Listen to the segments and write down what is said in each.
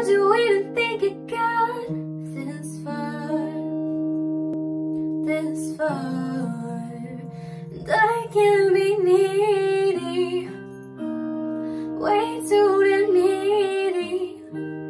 How'd you even think it got this far? This far? And I can be needy, way too damn needy.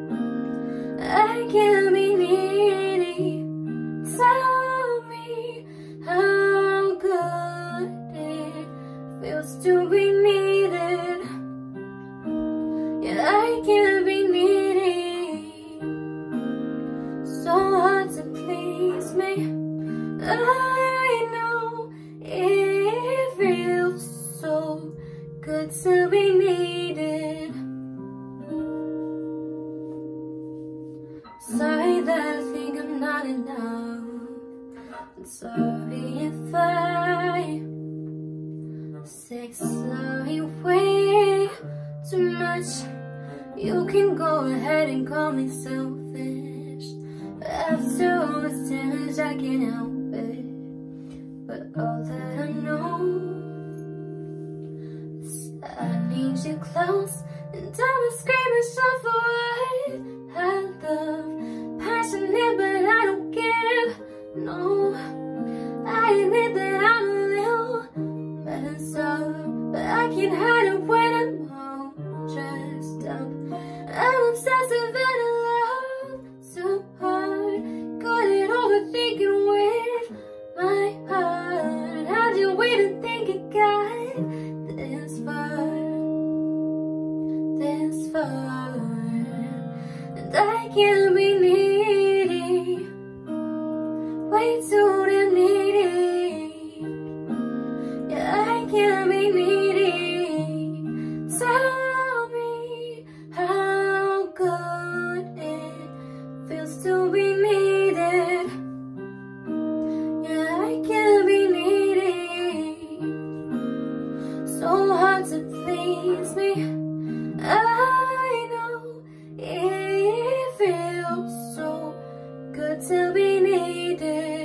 I can be needy. Tell me how good it feels to be needed. Yeah, I can be needy. So hard to please me. I know it feels so good to be needed. Sorry that I think I'm not enough. I'm sorry if I say sorry way too much. You can go ahead and call me selfish. After all this damage, I can't help it. But all that I know is that I need you close, and I'm screaming so for what I love. Passionate, but I don't give. No, I admit that I'm a little messed up, but I can't hide it when I'm all dressed up. I'm obsessive and I love so hard. Got it overthinking with my heart. How'd you even think it got this far? This far? And I can be needy, way too damn needy. Yeah, I can be needy. Tell me how good it feels to be needed. Yeah, I can be needy. So hard to please me. I know it feels so good to be needed.